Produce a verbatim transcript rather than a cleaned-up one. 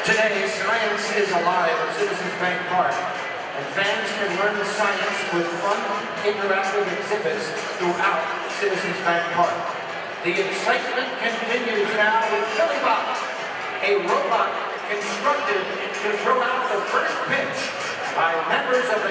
Today, science is alive at Citizens Bank Park, and fans can learn science with fun, interactive exhibits throughout Citizens Bank Park. The excitement continues now with PhillieBot, a robot constructed to throw out the first pitch by members of the